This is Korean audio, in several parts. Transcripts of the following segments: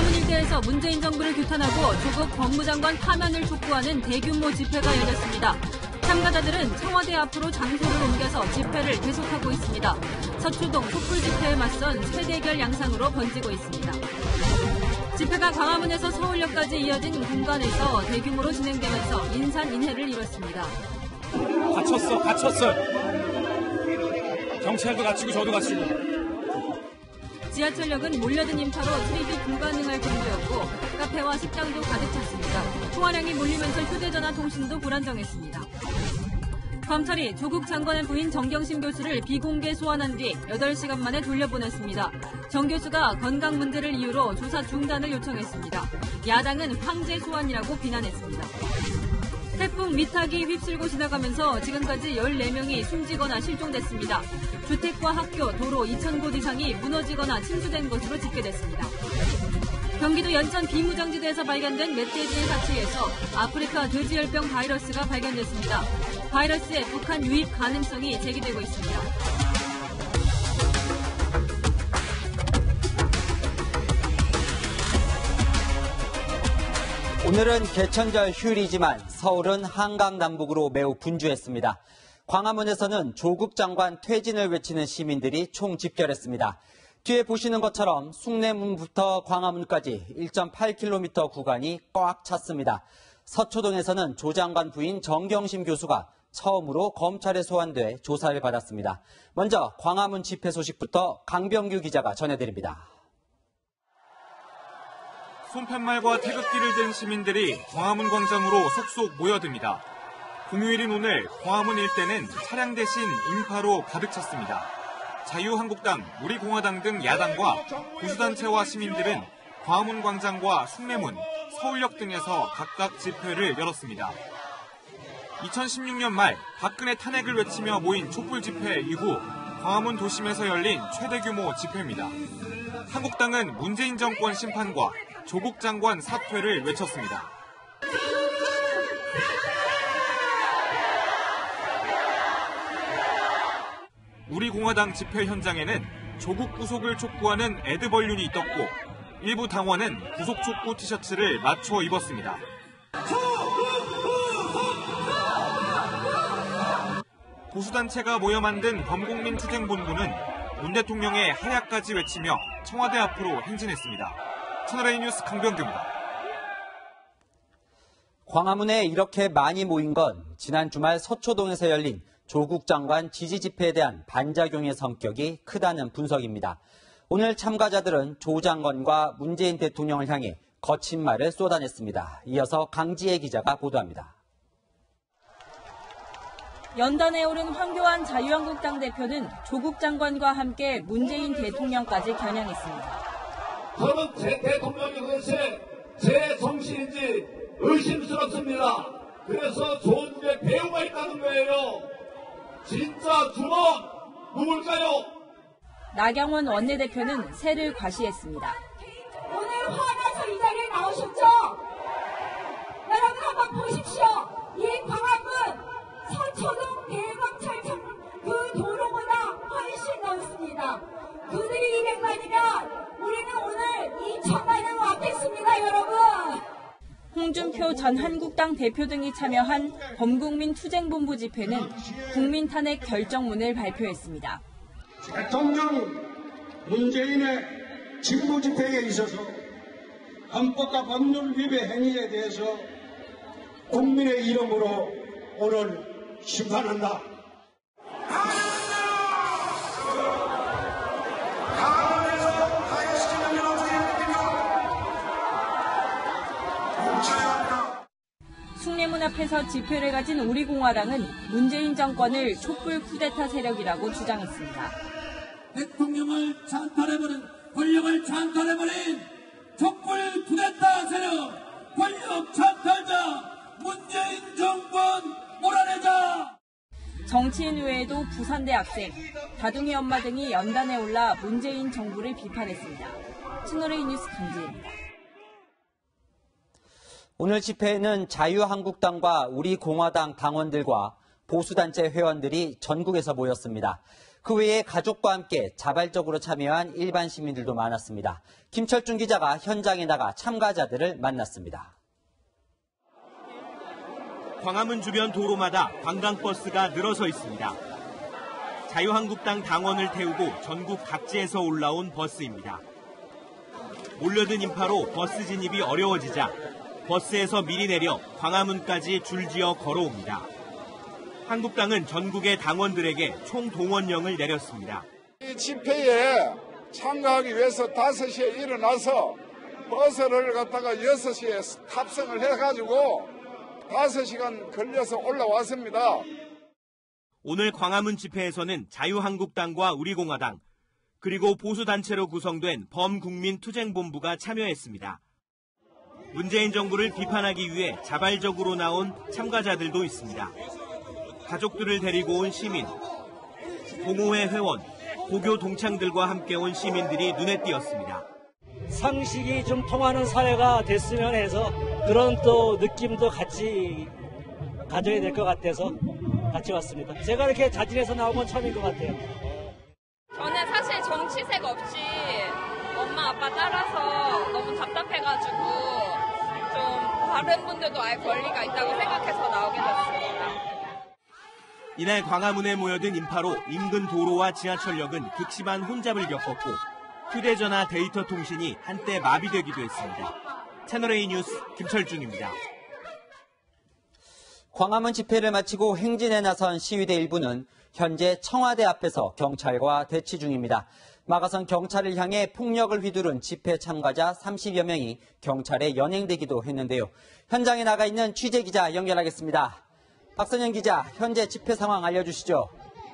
광화문 일대에서 문재인 정부를 규탄하고 조국 법무장관 파면을 촉구하는 대규모 집회가 열렸습니다. 참가자들은 청와대 앞으로 장소를 옮겨서 집회를 계속하고 있습니다. 서초동 촛불 집회에 맞선 최대결 양상으로 번지고 있습니다. 집회가 광화문에서 서울역까지 이어진 공간에서 대규모로 진행되면서 인산인해를 이뤘습니다. 갇혔어. 경찰도 갇히고 저도 갇히고. 지하철역은 몰려든 인파로 출입이 불가능할 정도였고 카페와 식당도 가득 찼습니다. 통화량이 몰리면서 휴대전화 통신도 불안정했습니다. 검찰이 조국 장관의 부인 정경심 교수를 비공개 소환한 뒤 8시간 만에 돌려보냈습니다. 정 교수가 건강 문제를 이유로 조사 중단을 요청했습니다. 야당은 황제 소환이라고 비난했습니다. 태풍 미탁이 휩쓸고 지나가면서 지금까지 14명이 숨지거나 실종됐습니다. 주택과 학교, 도로 2,000곳 이상이 무너지거나 침수된 것으로 집계됐습니다. 경기도 연천 비무장지대에서 발견된 멧돼지의 사체에서 아프리카 돼지열병 바이러스가 발견됐습니다. 바이러스의 북한 유입 가능성이 제기되고 있습니다. 오늘은 개천절 휴일이지만 서울은 한강 남북으로 매우 분주했습니다. 광화문에서는 조국 장관 퇴진을 외치는 시민들이 총집결했습니다. 뒤에 보시는 것처럼 숭례문부터 광화문까지 1.8km 구간이 꽉 찼습니다. 서초동에서는 조 장관 부인 정경심 교수가 처음으로 검찰에 소환돼 조사를 받았습니다. 먼저 광화문 집회 소식부터 강병규 기자가 전해드립니다. 손팻말과 태극기를 든 시민들이 광화문 광장으로 속속 모여듭니다. 공휴일인 오늘 광화문 일대는 차량 대신 인파로 가득 찼습니다. 자유한국당, 우리공화당 등 야당과 보수단체와 시민들은 광화문 광장과 숭례문, 서울역 등에서 각각 집회를 열었습니다. 2016년 말 박근혜 탄핵을 외치며 모인 촛불 집회 이후 광화문 도심에서 열린 최대 규모 집회입니다. 한국당은 문재인 정권 심판과 조국 장관 사퇴를 외쳤습니다. 우리공화당 집회 현장에는 조국 구속을 촉구하는 애드벌룬이 떴고 일부 당원은 구속 촉구 티셔츠를 맞춰 입었습니다. 보수단체가 모여 만든 범국민 투쟁본부는 문 대통령의 하야까지 외치며 청와대 앞으로 행진했습니다. 채널A 뉴스 강병규입니다. 광화문에 이렇게 많이 모인 건 지난 주말 서초동에서 열린 조국 장관 지지 집회에 대한 반작용의 성격이 크다는 분석입니다. 오늘 참가자들은 조 장관과 문재인 대통령을 향해 거친 말을 쏟아냈습니다. 이어서 강지혜 기자가 보도합니다. 연단에 오른 황교안 자유한국당 대표는 조국 장관과 함께 문재인 대통령까지 겨냥했습니다. 저는 제 대통령이 그것이 제 정신인지 의심스럽습니다. 그래서 좋은 게 배우가 있다는 거예요. 진짜 주먹 누굴까요? 나경원 원내대표는 새를 과시했습니다. 오늘 화나서 이 자리에 나오셨죠? 여러분 한번 보십시오. 이 광화문 서초동 대검찰청 그 도로보다 훨씬 넘습니다. 그들이 200만이면 우리는 오늘 2천만은 왔겠습니다, 여러분. 홍준표 전 한국당 대표 등이 참여한 범국민 투쟁본부 집회는 국민 탄핵 결정문을 발표했습니다. 대통령 문재인의 진보 집회에 있어서 헌법과 법률 위배 행위에 대해서 국민의 이름으로 오늘 심판한다. 숭례문 앞에서 집회를 가진 우리공화당은 문재인 정권을 촛불 쿠데타 세력이라고 주장했습니다. 대통령을 찬탈해버린, 권력을 찬탈해버린 촛불 쿠데타 세력, 권력 찬탈자 문재인 정권 몰아내자! 정치인 외에도 부산대 학생, 다둥이 엄마 등이 연단에 올라 문재인 정부를 비판했습니다. 채널A 뉴스 강지혜입니다. 오늘 집회에는 자유한국당과 우리공화당 당원들과 보수단체 회원들이 전국에서 모였습니다. 그 외에 가족과 함께 자발적으로 참여한 일반 시민들도 많았습니다. 김철중 기자가 현장에 나가 참가자들을 만났습니다. 광화문 주변 도로마다 관광버스가 늘어서 있습니다. 자유한국당 당원을 태우고 전국 각지에서 올라온 버스입니다. 몰려든 인파로 버스 진입이 어려워지자 버스에서 미리 내려 광화문까지 줄지어 걸어옵니다. 한국당은 전국의 당원들에게 총동원령을 내렸습니다. 이 집회에 참가하기 위해서 5시에 일어나서 버스를 갖다가 6시에 탑승을 해가지고 5시간 걸려서 올라왔습니다. 오늘 광화문 집회에서는 자유한국당과 우리공화당, 그리고 보수단체로 구성된 범국민투쟁본부가 참여했습니다. 문재인 정부를 비판하기 위해 자발적으로 나온 참가자들도 있습니다. 가족들을 데리고 온 시민, 동호회 회원, 고교 동창들과 함께 온 시민들이 눈에 띄었습니다. 상식이 좀 통하는 사회가 됐으면 해서 그런 또 느낌도 같이 가져야 될 것 같아서 같이 왔습니다. 제가 이렇게 자진해서 나온 건 처음인 것 같아요. 저는 사실 정치색 없이 엄마 아빠 따라서 너무 답답해가지고 좀 다른 분들도 알 권리가 있다고 생각해서 나오게 됐습니다. 이날 광화문에 모여든 인파로 인근 도로와 지하철역은 극심한 혼잡을 겪었고 휴대전화 데이터 통신이 한때 마비되기도 했습니다. 채널A 뉴스 김철중입니다. 광화문 집회를 마치고 행진에 나선 시위대 일부는 현재 청와대 앞에서 경찰과 대치 중입니다. 막아선 경찰을 향해 폭력을 휘두른 집회 참가자 30여 명이 경찰에 연행되기도 했는데요. 현장에 나가 있는 취재기자 연결하겠습니다. 박선영 기자, 현재 집회 상황 알려주시죠.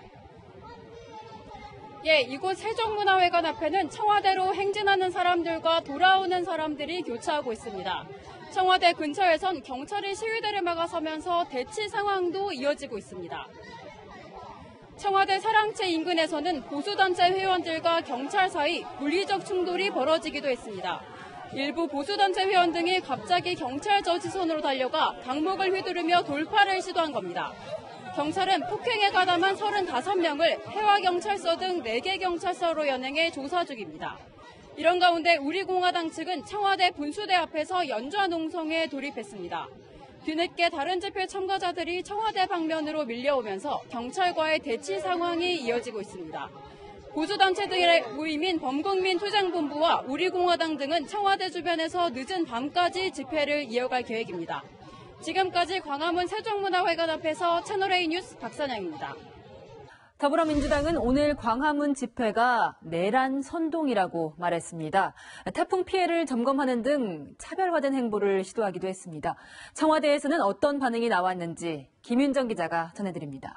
예, 이곳 세종문화회관 앞에는 청와대로 행진하는 사람들과 돌아오는 사람들이 교차하고 있습니다. 청와대 근처에선 경찰이 시위대를 막아서면서 대치 상황도 이어지고 있습니다. 청와대 사랑채 인근에서는 보수단체 회원들과 경찰 사이 물리적 충돌이 벌어지기도 했습니다. 일부 보수단체 회원 등이 갑자기 경찰 저지선으로 달려가 강목을 휘두르며 돌파를 시도한 겁니다. 경찰은 폭행에 가담한 35명을 해와경찰서 등 4개 경찰서로 연행해 조사 중입니다. 이런 가운데 우리공화당 측은 청와대 분수대 앞에서 연좌 농성에 돌입했습니다. 뒤늦게 다른 집회 참가자들이 청와대 방면으로 밀려오면서 경찰과의 대치 상황이 이어지고 있습니다. 보수단체들의 모임인 범국민투쟁본부와 우리공화당 등은 청와대 주변에서 늦은 밤까지 집회를 이어갈 계획입니다. 지금까지 광화문 세종문화회관 앞에서 채널A 뉴스 박선영입니다. 더불어민주당은 오늘 광화문 집회가 내란 선동이라고 말했습니다. 태풍 피해를 점검하는 등 차별화된 행보를 시도하기도 했습니다. 청와대에서는 어떤 반응이 나왔는지 김윤정 기자가 전해드립니다.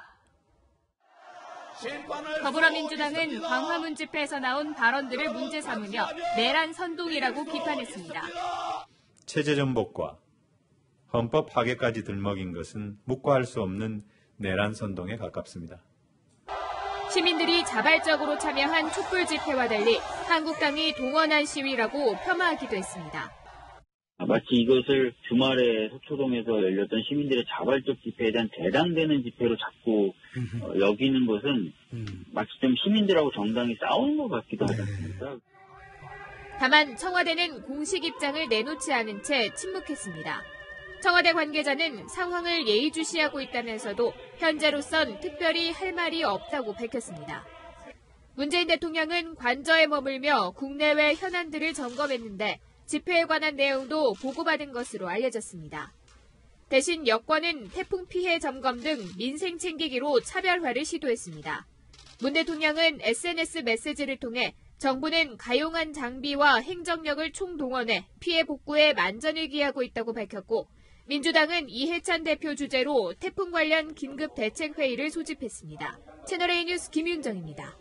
더불어민주당은 광화문 집회에서 나온 발언들을 문제 삼으며 내란 선동이라고 비판했습니다. 체제 전복과 헌법 파괴까지 들먹인 것은 묵과할 수 없는 내란 선동에 가깝습니다. 시민들이 자발적으로 참여한 촛불 집회와 달리 한국당이 동원한 시위라고 폄하하기도 했습니다. 마치 이것을 주말에 서초동에서 열렸던 시민들의 자발적 집회에 대한 대당되는 집회로 자꾸 여기는 것은 마치 좀 시민들하고 정당이 싸우는 것 같기도 하지 않습니까? 다만 청와대는 공식 입장을 내놓지 않은 채 침묵했습니다. 청와대 관계자는 상황을 예의주시하고 있다면서도 현재로선 특별히 할 말이 없다고 밝혔습니다. 문재인 대통령은 관저에 머물며 국내외 현안들을 점검했는데 집회에 관한 내용도 보고받은 것으로 알려졌습니다. 대신 여권은 태풍 피해 점검 등 민생 챙기기로 차별화를 시도했습니다. 문 대통령은 SNS 메시지를 통해 정부는 가용한 장비와 행정력을 총동원해 피해 복구에 만전을 기하고 있다고 밝혔고 민주당은 이해찬 대표 주재로 태풍 관련 긴급 대책회의를 소집했습니다. 채널A 뉴스 김윤정입니다.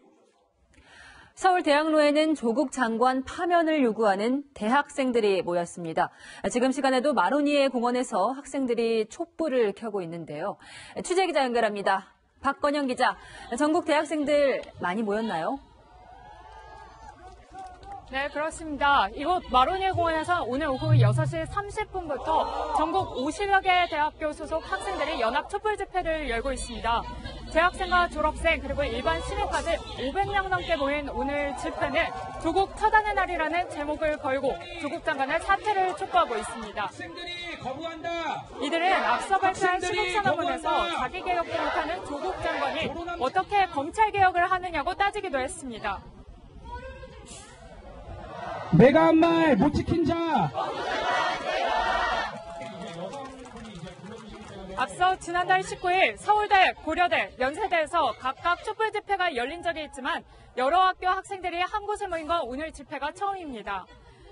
서울 대학로에는 조국 장관 파면을 요구하는 대학생들이 모였습니다. 지금 시간에도 마로니에 공원에서 학생들이 촛불을 켜고 있는데요. 취재기자 연결합니다. 박건영 기자, 전국 대학생들 많이 모였나요? 네, 그렇습니다. 이곳 마로니에 공원에서 오늘 오후 6시 30분부터 전국 50여 개 대학교 소속 학생들이 연합 촛불 집회를 열고 있습니다. 재학생과 졸업생 그리고 일반 시민까지 500명 넘게 모인 오늘 집회는 조국 처단의 날이라는 제목을 걸고 조국 장관의 사퇴를 촉구하고 있습니다. 이들은 앞서 발표한 시국선언문에서 자기개혁도 못하는 조국 장관이 어떻게 검찰개혁을 하느냐고 따지기도 했습니다. 내가 한 말 못 지킨 자! 앞서 지난달 19일 서울대, 고려대, 연세대에서 각각 촛불 집회가 열린 적이 있지만 여러 학교 학생들이 한 곳에 모인 건 오늘 집회가 처음입니다.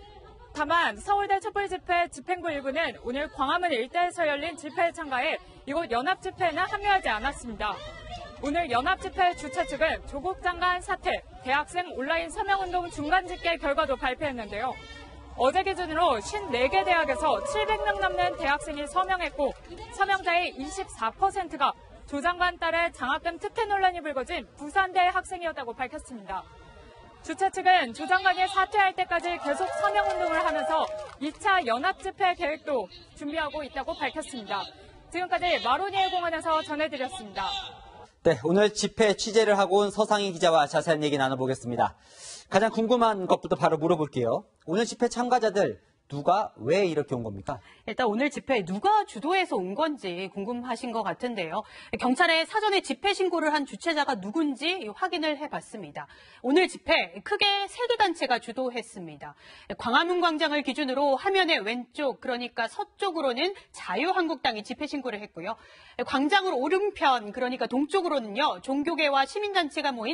다만 서울대 촛불 집회 집행부 일부는 오늘 광화문 일대에서 열린 집회에 참가해 이곳 연합집회에는 참여하지 않았습니다. 오늘 연합집회 주최 측은 조국 장관 사퇴, 대학생 온라인 서명운동 중간집계 결과도 발표했는데요. 어제 기준으로 54개 대학에서 700명 넘는 대학생이 서명했고 서명자의 24%가 조 장관 딸의 장학금 특혜 논란이 불거진 부산대 학생이었다고 밝혔습니다. 주최 측은 조 장관이 사퇴할 때까지 계속 서명운동을 하면서 2차 연합집회 계획도 준비하고 있다고 밝혔습니다. 지금까지 마로니에 공원에서 전해드렸습니다. 네, 오늘 집회 취재를 하고 온 서상희 기자와 자세한 얘기 나눠보겠습니다. 가장 궁금한 것부터 바로 물어볼게요. 오늘 집회 참가자들 누가 왜 이렇게 온 겁니까? 일단 오늘 집회 누가 주도해서 온 건지 궁금하신 것 같은데요. 경찰에 사전에 집회 신고를 한 주최자가 누군지 확인을 해봤습니다. 오늘 집회 크게 3개 단체가 주도했습니다. 광화문 광장을 기준으로 화면의 왼쪽, 그러니까 서쪽으로는 자유한국당이 집회 신고를 했고요. 광장으로 오른편, 그러니까 동쪽으로는요, 종교계와 시민단체가 모인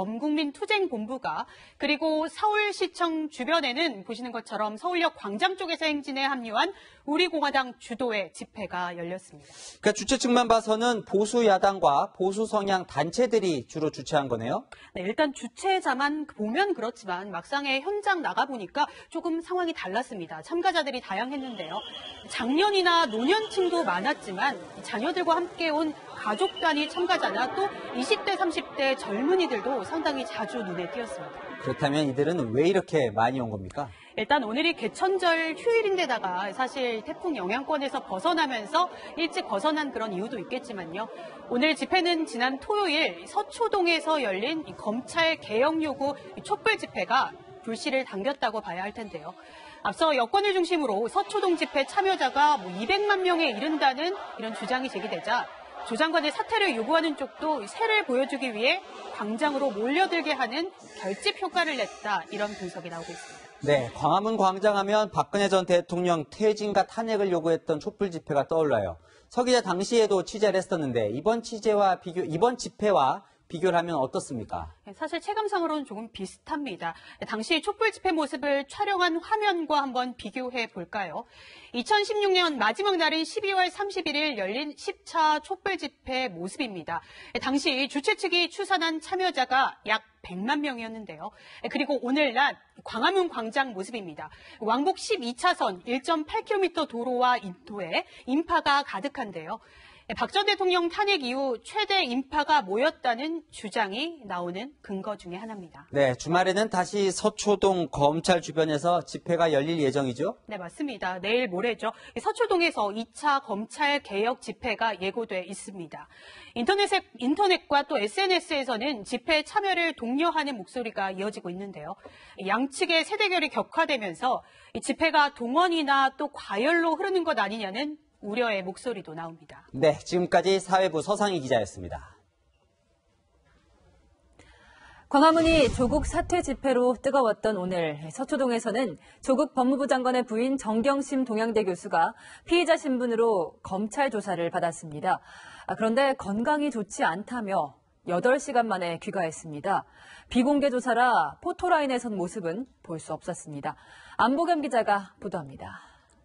범국민투쟁본부가, 그리고 서울시청 주변에는 보시는 것처럼 서울역 광장 쪽에서 행진에 합류한 우리공화당 주도의 집회가 열렸습니다. 그러니까 주최 측만 봐서는 보수 야당과 보수 성향 단체들이 주로 주최한 거네요? 네, 일단 주최자만 보면 그렇지만 막상의 현장 나가보니까 조금 상황이 달랐습니다. 참가자들이 다양했는데요. 장년이나 노년층도 많았지만 자녀들과 함께 온 가족 단위 참가자나 또 20대, 30대 젊은이들도 상당히 자주 눈에 띄었습니다. 그렇다면 이들은 왜 이렇게 많이 온 겁니까? 일단 오늘이 개천절 휴일인데다가 사실 태풍 영향권에서 벗어나면서 일찍 벗어난 그런 이유도 있겠지만요. 오늘 집회는 지난 토요일 서초동에서 열린 검찰 개혁 요구 촛불 집회가 불씨를 당겼다고 봐야 할 텐데요. 앞서 여권을 중심으로 서초동 집회 참여자가 200만 명에 이른다는 이런 주장이 제기되자 조 장관의 사퇴를 요구하는 쪽도 새를 보여주기 위해 광장으로 몰려들게 하는 결집 효과를 냈다, 이런 분석이 나오고 있습니다. 네, 광화문 광장하면 박근혜 전 대통령 퇴진과 탄핵을 요구했던 촛불 집회가 떠올라요. 서 기자 당시에도 취재를 했었는데 이번 집회와 비교를 하면 어떻습니까? 사실 체감상으로는 조금 비슷합니다. 당시 촛불 집회 모습을 촬영한 화면과 한번 비교해 볼까요? 2016년 마지막 날인 12월 31일 열린 10차 촛불 집회 모습입니다. 당시 주최 측이 추산한 참여자가 약 100만 명이었는데요. 그리고 오늘 낮 광화문 광장 모습입니다. 왕복 12차선 1.8km 도로와 인도에 인파가 가득한데요. 박 전 대통령 탄핵 이후 최대 인파가 모였다는 주장이 나오는 근거 중에 하나입니다. 네, 주말에는 다시 서초동 검찰 주변에서 집회가 열릴 예정이죠? 네, 맞습니다. 내일 모레죠. 서초동에서 2차 검찰 개혁 집회가 예고돼 있습니다. 인터넷과 또 SNS에서는 집회 참여를 독려하는 목소리가 이어지고 있는데요. 양측의 세대결이 격화되면서 이 집회가 동원이나 또 과열로 흐르는 것 아니냐는 우려의 목소리도 나옵니다. 네, 지금까지 사회부 서상희 기자였습니다. 광화문이 조국 사퇴 집회로 뜨거웠던 오늘 서초동에서는 조국 법무부 장관의 부인 정경심 동양대 교수가 피의자 신분으로 검찰 조사를 받았습니다. 그런데 건강이 좋지 않다며 8시간 만에 귀가했습니다. 비공개 조사라 포토라인에 선 모습은 볼 수 없었습니다. 안보겸 기자가 보도합니다.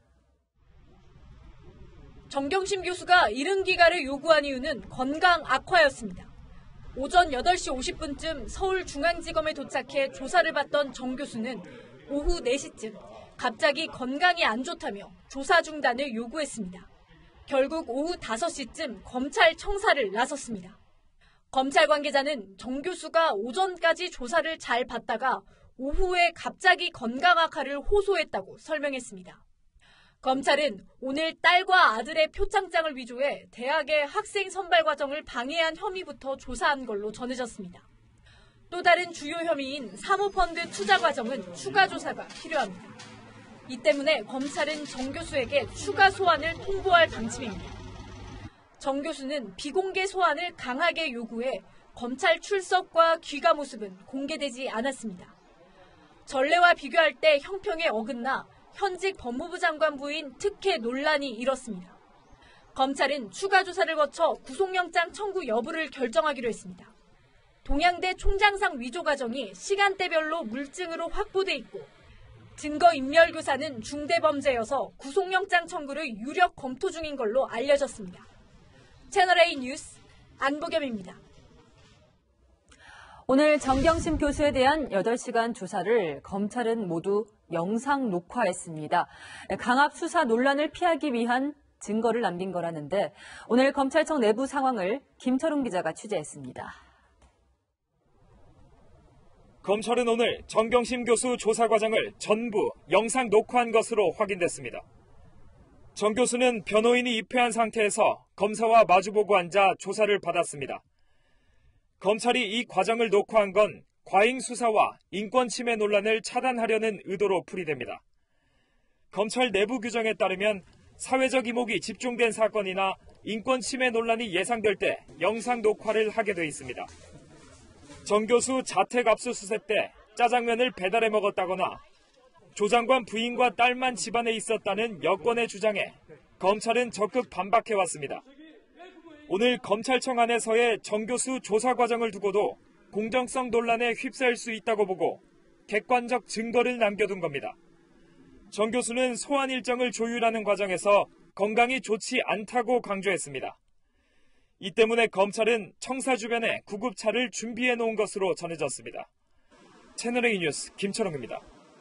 정경심 교수가 이른 귀가를 요구한 이유는 건강 악화였습니다. 오전 8시 50분쯤 서울중앙지검에 도착해 조사를 받던 정 교수는 오후 4시쯤 갑자기 건강이 안 좋다며 조사 중단을 요구했습니다. 결국 오후 5시쯤 검찰 청사를 나섰습니다. 검찰 관계자는 정 교수가 오전까지 조사를 잘 받다가 오후에 갑자기 건강 악화를 호소했다고 설명했습니다. 검찰은 오늘 딸과 아들의 표창장을 위조해 대학의 학생 선발 과정을 방해한 혐의부터 조사한 걸로 전해졌습니다. 또 다른 주요 혐의인 사모펀드 투자 과정은 추가 조사가 필요합니다. 이 때문에 검찰은 정 교수에게 추가 소환을 통보할 방침입니다. 정 교수는 비공개 소환을 강하게 요구해 검찰 출석과 귀가 모습은 공개되지 않았습니다. 전례와 비교할 때 형평에 어긋나 현직 법무부 장관 부인 특혜 논란이 일었습니다. 검찰은 추가 조사를 거쳐 구속영장 청구 여부를 결정하기로 했습니다. 동양대 총장상 위조 과정이 시간대별로 물증으로 확보돼 있고 증거인멸교사는 중대범죄여서 구속영장 청구를 유력 검토 중인 걸로 알려졌습니다. 채널A 뉴스 안보겸입니다. 오늘 정경심 교수에 대한 8시간 조사를 검찰은 모두 영상 녹화했습니다. 강압 수사 논란을 피하기 위한 증거를 남긴 거라는데 오늘 검찰청 내부 상황을 김철웅 기자가 취재했습니다. 검찰은 오늘 정경심 교수 조사 과정을 전부 영상 녹화한 것으로 확인됐습니다. 정 교수는 변호인이 입회한 상태에서 검사와 마주보고 앉아 조사를 받았습니다. 검찰이 이 과정을 녹화한 건 과잉 수사와 인권 침해 논란을 차단하려는 의도로 풀이됩니다. 검찰 내부 규정에 따르면 사회적 이목이 집중된 사건이나 인권 침해 논란이 예상될 때 영상 녹화를 하게 돼 있습니다. 정 교수 자택 압수수색 때 짜장면을 배달해 먹었다거나 조 장관 부인과 딸만 집안에 있었다는 여권의 주장에 검찰은 적극 반박해왔습니다. 오늘 검찰청 안에서의 정 교수 조사 과정을 두고도 공정성 논란에 휩싸일 수 있다고 보고 객관적 증거를 남겨둔 겁니다. 정 교수는 소환 일정을 조율하는 과정에서 건강이 좋지 않다고 강조했습니다. 이 때문에 검찰은 청사 주변에 구급차를 준비해 놓은 것으로 전해졌습니다. 채널A 뉴스 김철웅입니다.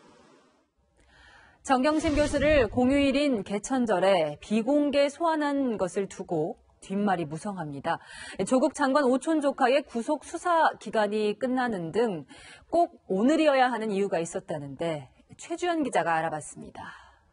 정경심 교수를 공휴일인 개천절에 비공개 소환한 것을 두고 뒷말이 무성합니다. 조국 장관 오촌 조카의 구속 수사 기간이 끝나는 등 꼭 오늘이어야 하는 이유가 있었다는데 최주연 기자가 알아봤습니다.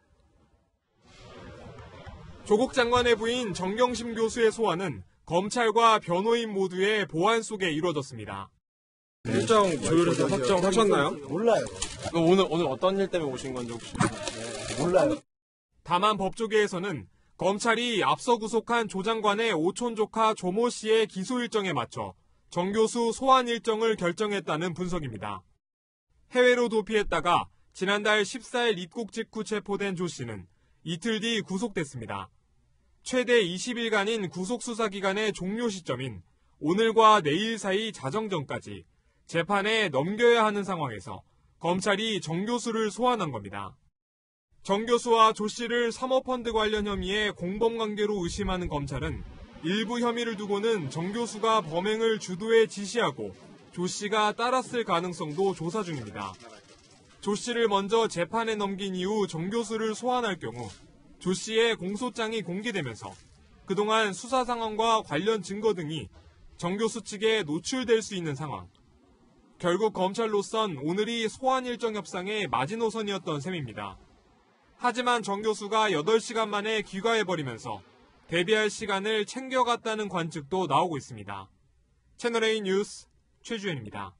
조국 장관의 부인 정경심 교수의 소환은 검찰과 변호인 모두의 보안 속에 이루어졌습니다. 일정 조율해서 확정하셨나요? 몰라요. 오늘 어떤 일 때문에 오신 건지 혹시? 몰라요. 다만 법조계에서는 검찰이 앞서 구속한 조 장관의 오촌 조카 조모 씨의 기소 일정에 맞춰 정 교수 소환 일정을 결정했다는 분석입니다. 해외로 도피했다가 지난달 14일 입국 직후 체포된 조 씨는 이틀 뒤 구속됐습니다. 최대 20일간인 구속수사 기간의 종료 시점인 오늘과 내일 사이 자정전까지 재판에 넘겨야 하는 상황에서 검찰이 정 교수를 소환한 겁니다. 정 교수와 조 씨를 사모펀드 관련 혐의에 공범관계로 의심하는 검찰은 일부 혐의를 두고는 정 교수가 범행을 주도해 지시하고 조 씨가 따랐을 가능성도 조사 중입니다. 조 씨를 먼저 재판에 넘긴 이후 정 교수를 소환할 경우 조 씨의 공소장이 공개되면서 그동안 수사 상황과 관련 증거 등이 정 교수 측에 노출될 수 있는 상황. 결국 검찰로선 오늘이 소환 일정 협상의 마지노선이었던 셈입니다. 하지만 정 교수가 8시간 만에 귀가해버리면서 대비할 시간을 챙겨갔다는 관측도 나오고 있습니다. 채널A 뉴스 최주연입니다.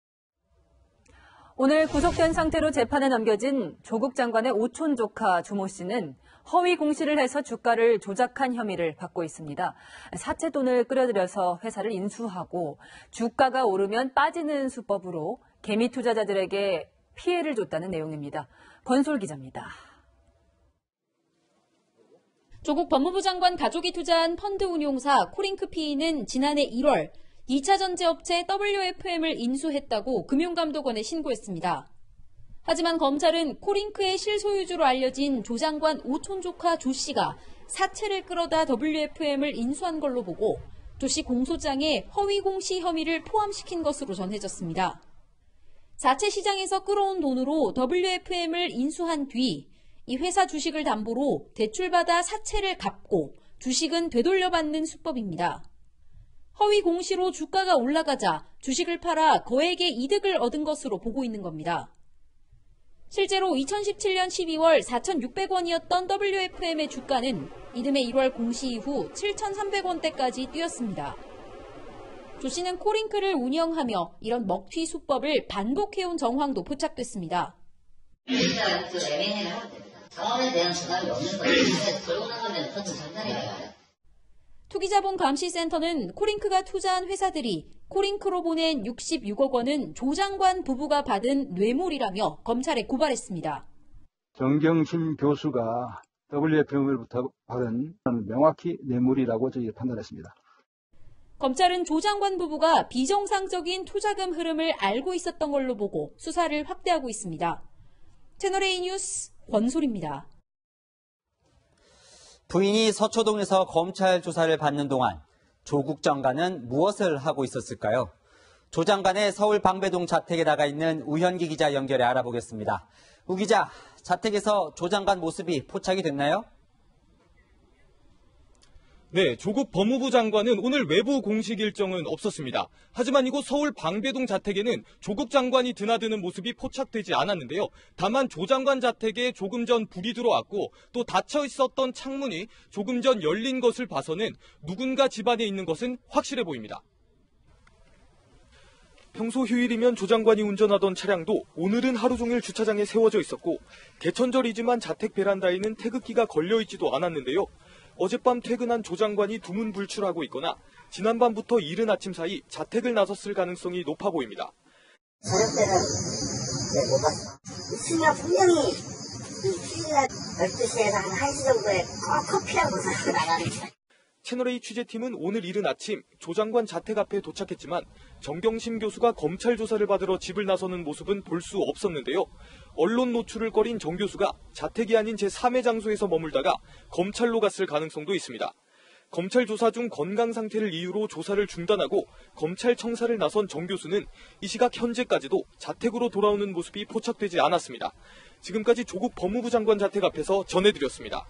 오늘 구속된 상태로 재판에 넘겨진 조국 장관의 오촌 조카 조모 씨는 허위 공시를 해서 주가를 조작한 혐의를 받고 있습니다. 사채 돈을 끌어들여서 회사를 인수하고 주가가 오르면 빠지는 수법으로 개미 투자자들에게 피해를 줬다는 내용입니다. 권솔 기자입니다. 조국 법무부 장관 가족이 투자한 펀드 운용사 코링크P는 지난해 1월 2차 전지업체 WFM을 인수했다고 금융감독원에 신고했습니다. 하지만 검찰은 코링크의 실소유주로 알려진 조 장관 오촌 조카 조 씨가 사채를 끌어다 WFM을 인수한 걸로 보고 조 씨 공소장에 허위 공시 혐의를 포함시킨 것으로 전해졌습니다. 자체 시장에서 끌어온 돈으로 WFM을 인수한 뒤 이 회사 주식을 담보로 대출받아 사채를 갚고 주식은 되돌려받는 수법입니다. 허위 공시로 주가가 올라가자 주식을 팔아 거액의 이득을 얻은 것으로 보고 있는 겁니다. 실제로 2017년 12월 4,600원이었던 WFM의 주가는 이듬해 1월 공시 이후 7,300원대까지 뛰었습니다. 조 씨는 코링크를 운영하며 이런 먹튀 수법을 반복해온 정황도 포착됐습니다. 일단 그 애매해를 하면 됩니다. 자원에 대한 전환이 없는 거예요. 돌고 나가면 더 장난이 와요. 투기자본감시센터는 코링크가 투자한 회사들이 코링크로 보낸 66억 원은 조 장관 부부가 받은 뇌물이라며 검찰에 고발했습니다. 정경심 교수가 WFM으로부터 받은 명확히 뇌물이라고 저희가 판단했습니다. 검찰은 조 장관 부부가 비정상적인 투자금 흐름을 알고 있었던 걸로 보고 수사를 확대하고 있습니다. 채널A 뉴스 권솔입니다. 부인이 서초동에서 검찰 조사를 받는 동안 조국 장관은 무엇을 하고 있었을까요? 조 장관의 서울 방배동 자택에 나가 있는 우현기 기자 연결해 알아보겠습니다. 우 기자, 자택에서 조 장관 모습이 포착이 됐나요? 네, 조국 법무부 장관은 오늘 외부 공식 일정은 없었습니다. 하지만 이곳 서울 방배동 자택에는 조국 장관이 드나드는 모습이 포착되지 않았는데요. 다만 조 장관 자택에 조금 전 불이 들어왔고 또 닫혀 있었던 창문이 조금 전 열린 것을 봐서는 누군가 집안에 있는 것은 확실해 보입니다. 평소 휴일이면 조 장관이 운전하던 차량도 오늘은 하루 종일 주차장에 세워져 있었고 개천절이지만 자택 베란다에는 태극기가 걸려있지도 않았는데요. 어젯밤 퇴근한 조 장관이 두문불출하고 있거나 지난밤부터 이른 아침 사이 자택을 나섰을 가능성이 높아 보입니다. 저녁 때는 못 봤어. 수면 분명히 휴일날 12시에서 한 1시 정도에 커피하고 나가는 거야. 채널A 취재팀은 오늘 이른 아침 조 장관 자택 앞에 도착했지만 정경심 교수가 검찰 조사를 받으러 집을 나서는 모습은 볼 수 없었는데요. 언론 노출을 꺼린 정 교수가 자택이 아닌 제3의 장소에서 머물다가 검찰로 갔을 가능성도 있습니다. 검찰 조사 중 건강 상태를 이유로 조사를 중단하고 검찰 청사를 나선 정 교수는 이 시각 현재까지도 자택으로 돌아오는 모습이 포착되지 않았습니다. 지금까지 조국 법무부 장관 자택 앞에서 전해드렸습니다.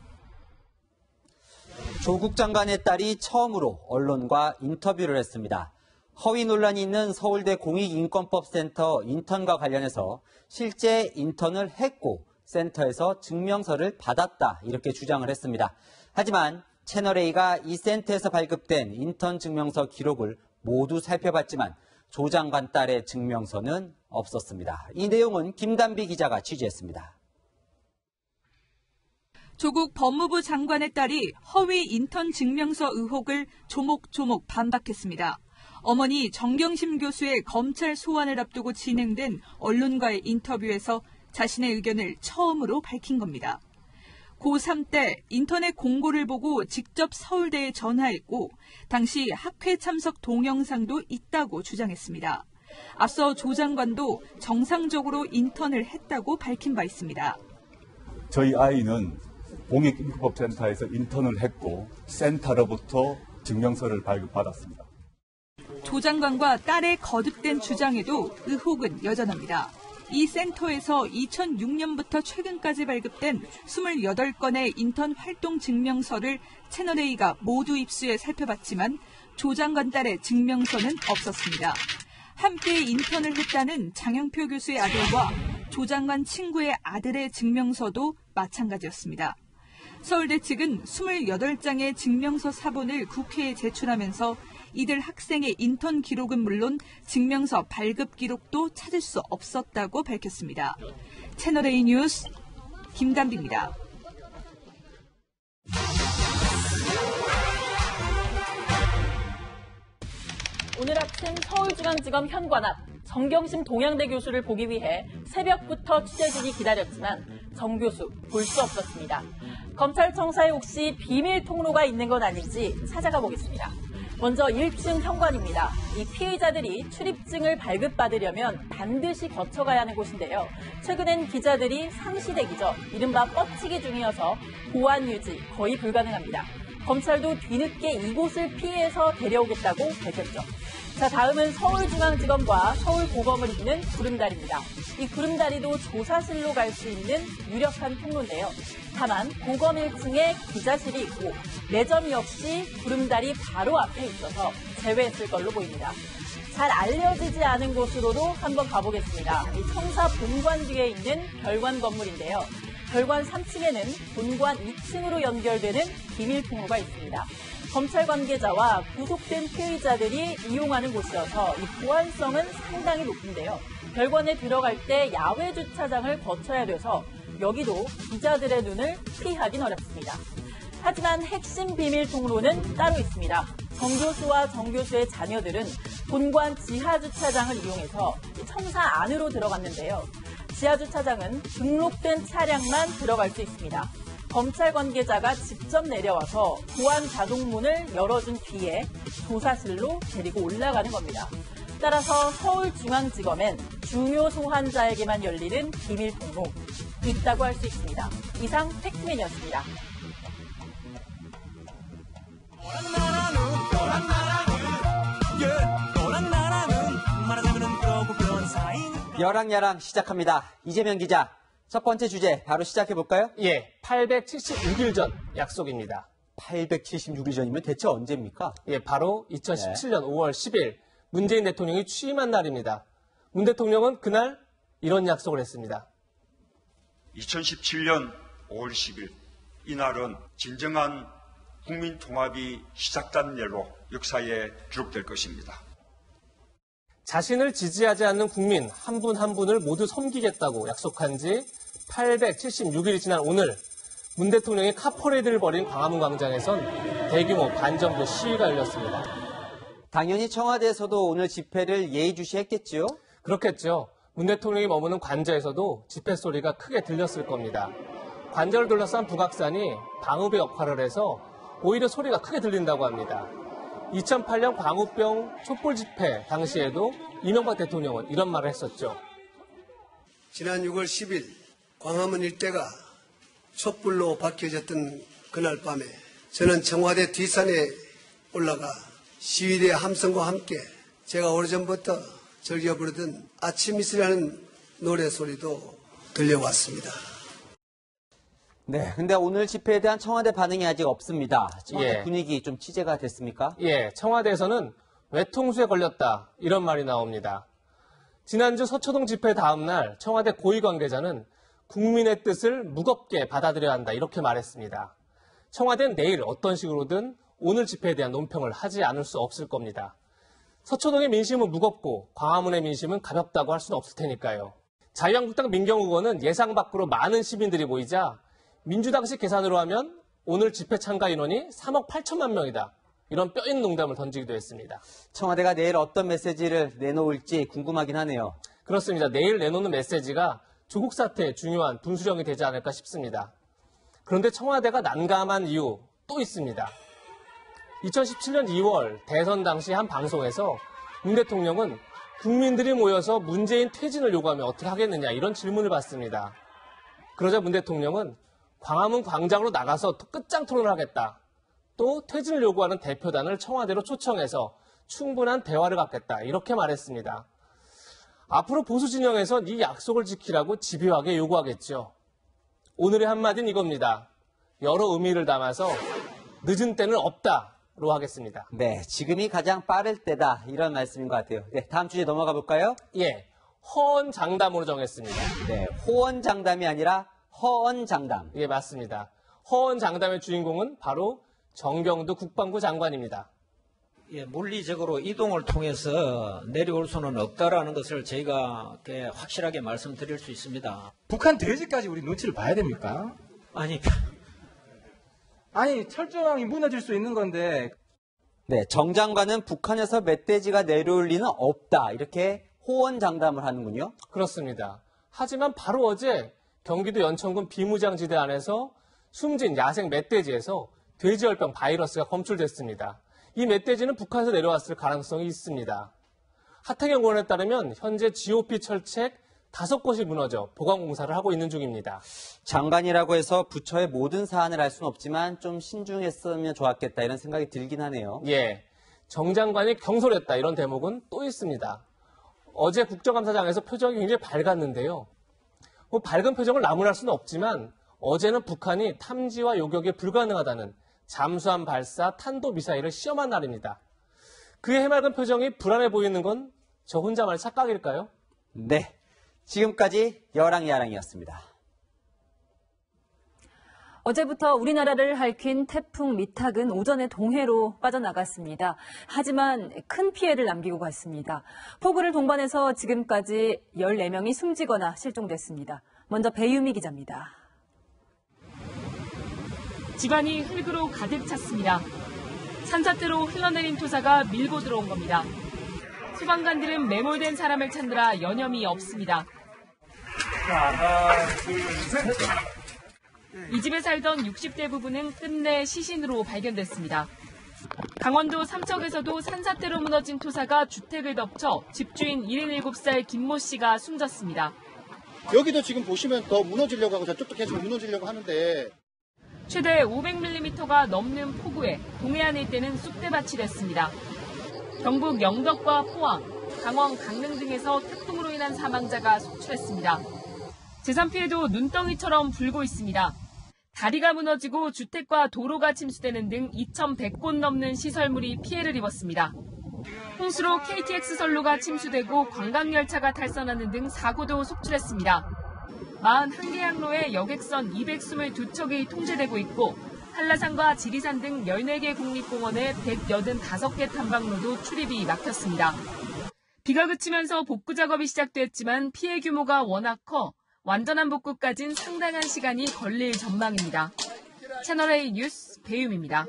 조국 장관의 딸이 처음으로 언론과 인터뷰를 했습니다. 허위 논란이 있는 서울대 공익인권법센터 인턴과 관련해서 실제 인턴을 했고 센터에서 증명서를 받았다 이렇게 주장을 했습니다. 하지만 채널A가 이 센터에서 발급된 인턴 증명서 기록을 모두 살펴봤지만 조 장관 딸의 증명서는 없었습니다. 이 내용은 김단비 기자가 취재했습니다. 조국 법무부 장관의 딸이 허위 인턴 증명서 의혹을 조목조목 반박했습니다. 어머니 정경심 교수의 검찰 소환을 앞두고 진행된 언론과의 인터뷰에서 자신의 의견을 처음으로 밝힌 겁니다. 고3 때 인터넷 공고를 보고 직접 서울대에 전화했고 당시 학회 참석 동영상도 있다고 주장했습니다. 앞서 조 장관도 정상적으로 인턴을 했다고 밝힌 바 있습니다. 저희 아이는 공익인권법센터에서 인턴을 했고 센터로부터 증명서를 발급받았습니다. 조 장관과 딸의 거듭된 주장에도 의혹은 여전합니다. 이 센터에서 2006년부터 최근까지 발급된 28건의 인턴 활동 증명서를 채널A가 모두 입수해 살펴봤지만 조 장관 딸의 증명서는 없었습니다. 함께 인턴을 했다는 장영표 교수의 아들과 조 장관 친구의 아들의 증명서도 마찬가지였습니다. 서울대 측은 28장의 증명서 사본을 국회에 제출하면서 이들 학생의 인턴 기록은 물론 증명서 발급 기록도 찾을 수 없었다고 밝혔습니다. 채널A 뉴스 김단비입니다. 오늘 아침 서울중앙지검 현관 앞 정경심 동양대 교수를 보기 위해 새벽부터 취재진이 기다렸지만 정 교수 볼 수 없었습니다. 검찰 청사에 혹시 비밀 통로가 있는 건 아닌지 찾아가 보겠습니다. 먼저 1층 현관입니다. 이 피의자들이 출입증을 발급받으려면 반드시 거쳐가야 하는 곳인데요. 최근엔 기자들이 상시대기죠. 이른바 뻗치기 중이어서 보안 유지 거의 불가능합니다. 검찰도 뒤늦게 이곳을 피해서 데려오겠다고 밝혔죠. 자, 다음은 서울중앙지검과 서울고검을 잇는 구름다리입니다. 이 구름다리도 조사실로 갈 수 있는 유력한 통로인데요. 다만 고검 1층에 기자실이 있고 매점 역시 구름다리 바로 앞에 있어서 제외했을 걸로 보입니다. 잘 알려지지 않은 곳으로도 한번 가보겠습니다. 이 청사 본관 뒤에 있는 별관 건물인데요. 별관 3층에는 본관 2층으로 연결되는 비밀 통로가 있습니다. 검찰 관계자와 구속된 피의자들이 이용하는 곳이어서 이 보안성은 상당히 높은데요. 별관에 들어갈 때 야외 주차장을 거쳐야 돼서 여기도 기자들의 눈을 피하긴 어렵습니다. 하지만 핵심 비밀 통로는 따로 있습니다. 정 교수와 정 교수의 자녀들은 본관 지하 주차장을 이용해서 청사 안으로 들어갔는데요. 지하 주차장은 등록된 차량만 들어갈 수 있습니다. 검찰 관계자가 직접 내려와서 보안 자동문을 열어준 뒤에 조사실로 데리고 올라가는 겁니다. 따라서 서울중앙지검엔 중요 소환자에게만 열리는 비밀 통로 있다고 할 수 있습니다. 이상 팩트맨이었습니다. 여랑야랑 시작합니다. 이재명 기자, 첫 번째 주제 바로 시작해볼까요? 예, 876일 전 약속입니다. 876일 전이면 대체 언제입니까? 예, 바로 2017년 5월 10일 문재인 대통령이 취임한 날입니다. 문 대통령은 그날 이런 약속을 했습니다. 2017년 5월 10일 이날은 진정한 국민 통합이 시작된 날로 역사에 기록될 것입니다. 자신을 지지하지 않는 국민 한 분 한 분을 모두 섬기겠다고 약속한 지 876일이 지난 오늘 문 대통령이 카퍼레이드를 벌인 광화문 광장에선 대규모 반정부 시위가 열렸습니다. 당연히 청와대에서도 오늘 집회를 예의주시했겠지요? 그렇겠죠. 문 대통령이 머무는 관저에서도 집회 소리가 크게 들렸을 겁니다. 관저를 둘러싼 북악산이 방음의 역할을 해서 오히려 소리가 크게 들린다고 합니다. 2008년 광우병 촛불 집회 당시에도 이명박 대통령은 이런 말을 했었죠. 지난 6월 10일 광화문 일대가 촛불로 밝혀졌던 그날 밤에 저는 청와대 뒷산에 올라가 시위대 함성과 함께 제가 오래전부터 즐겨 부르던 아침 이슬이라는 노래 소리도 들려왔습니다. 네, 근데 오늘 집회에 대한 청와대 반응이 아직 없습니다. 청와대 예. 분위기 좀 취재가 됐습니까? 예, 청와대에서는 외통수에 걸렸다 이런 말이 나옵니다. 지난주 서초동 집회 다음 날 청와대 고위 관계자는 국민의 뜻을 무겁게 받아들여야 한다 이렇게 말했습니다. 청와대는 내일 어떤 식으로든 오늘 집회에 대한 논평을 하지 않을 수 없을 겁니다. 서초동의 민심은 무겁고 광화문의 민심은 가볍다고 할 수는 없을 테니까요. 자유한국당 민경욱 의원은 예상 밖으로 많은 시민들이 모이자 민주당식 계산으로 하면 오늘 집회 참가 인원이 3억 8천만 명이다. 이런 뼈있는 농담을 던지기도 했습니다. 청와대가 내일 어떤 메시지를 내놓을지 궁금하긴 하네요. 그렇습니다. 내일 내놓는 메시지가 조국 사태의 중요한 분수령이 되지 않을까 싶습니다. 그런데 청와대가 난감한 이유 또 있습니다. 2017년 2월 대선 당시 한 방송에서 문 대통령은 국민들이 모여서 문재인 퇴진을 요구하면 어떻게 하겠느냐 이런 질문을 받습니다. 그러자 문 대통령은 광화문 광장으로 나가서 끝장 토론을 하겠다. 또 퇴진을 요구하는 대표단을 청와대로 초청해서 충분한 대화를 갖겠다. 이렇게 말했습니다. 앞으로 보수 진영에선 이 약속을 지키라고 집요하게 요구하겠죠. 오늘의 한마디는 이겁니다. 여러 의미를 담아서 늦은 때는 없다로 하겠습니다. 네, 지금이 가장 빠를 때다 이런 말씀인 것 같아요. 네, 다음 주제 넘어가 볼까요? 예, 허언장담으로 정했습니다. 네, 호언장담이 아니라 허언장담. 예, 맞습니다. 허언장담의 주인공은 바로 정경두 국방부 장관입니다. 예, 물리적으로 이동을 통해서 내려올 수는 없다라는 것을 저희가 확실하게 말씀드릴 수 있습니다. 북한 돼지까지 우리 눈치를 봐야 됩니까? 아니 철조망이 무너질 수 있는 건데. 네, 정 장관은 북한에서 멧돼지가 내려올 리는 없다 이렇게 호언장담을 하는군요. 그렇습니다. 하지만 바로 어제 경기도 연천군 비무장지대 안에서 숨진 야생 멧돼지에서 돼지열병 바이러스가 검출됐습니다. 이 멧돼지는 북한에서 내려왔을 가능성이 있습니다. 하태경 의원에 따르면 현재 GOP 철책 5곳이 무너져 보강공사를 하고 있는 중입니다. 장관이라고 해서 부처의 모든 사안을 알 수는 없지만 좀 신중했으면 좋았겠다 이런 생각이 들긴 하네요. 예, 정 장관이 경솔했다 이런 대목은 또 있습니다. 어제 국정감사장에서 표정이 굉장히 밝았는데요. 밝은 표정을 나무랄 수는 없지만 어제는 북한이 탐지와 요격이 불가능하다는 잠수함 발사 탄도미사일을 시험한 날입니다. 그의 해맑은 표정이 불안해 보이는 건 저 혼자만의 착각일까요? 네, 지금까지 여랑야랑이었습니다. 어제부터 우리나라를 핥힌 태풍 미탁은 오전에 동해로 빠져나갔습니다. 하지만 큰 피해를 남기고 갔습니다. 폭우를 동반해서 지금까지 14명이 숨지거나 실종됐습니다. 먼저 배유미 기자입니다. 집안이 흙으로 가득 찼습니다. 산사태로 흘러내린 토사가 밀고 들어온 겁니다. 소방관들은 매몰된 사람을 찾느라 여념이 없습니다. 하나, 둘, 셋. 이 집에 살던 60대 부부는 끝내 시신으로 발견됐습니다. 강원도 삼척에서도 산사태로 무너진 토사가 주택을 덮쳐 집주인 77살 김모 씨가 숨졌습니다. 여기도 지금 보시면 더 무너지려고 하고 저쪽도 계속 무너지려고 하는데 최대 500mm가 넘는 폭우에 동해안 일대는 쑥대밭이 됐습니다. 경북 영덕과 포항, 강원, 강릉 등에서 태풍으로 인한 사망자가 속출했습니다. 재산 피해도 눈덩이처럼 불고 있습니다. 다리가 무너지고 주택과 도로가 침수되는 등 2,100곳 넘는 시설물이 피해를 입었습니다. 홍수로 KTX 선로가 침수되고 관광열차가 탈선하는 등 사고도 속출했습니다. 41개 항로에 여객선 222척이 통제되고 있고 한라산과 지리산 등 14개 국립공원에 185개 탐방로도 출입이 막혔습니다. 비가 그치면서 복구 작업이 시작됐지만 피해 규모가 워낙 커 완전한 복구까지는 상당한 시간이 걸릴 전망입니다. 채널A 뉴스 배유미입니다.